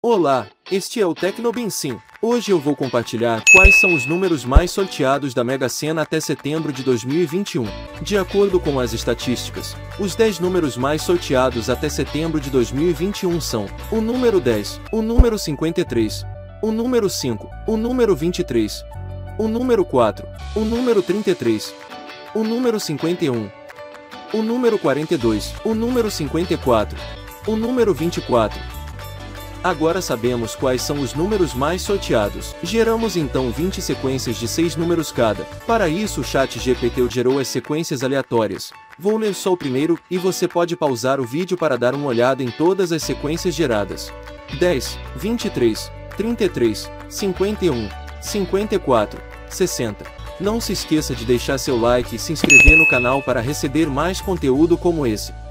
Olá, este é o Tecnobinsim. Hoje eu vou compartilhar quais são os números mais sorteados da Mega Sena até setembro de 2021. De acordo com as estatísticas, os 10 números mais sorteados até setembro de 2021 são o número 10, o número 53, o número 5, o número 23, o número 4, o número 33, o número 51, o número 42, o número 54, o número 24. Agora sabemos quais são os números mais sorteados. Geramos então 20 sequências de 6 números cada. Para isso o ChatGPT gerou as sequências aleatórias. Vou ler só o primeiro, e você pode pausar o vídeo para dar uma olhada em todas as sequências geradas. 10, 23, 33, 51, 54, 60. Não se esqueça de deixar seu like e se inscrever no canal para receber mais conteúdo como esse.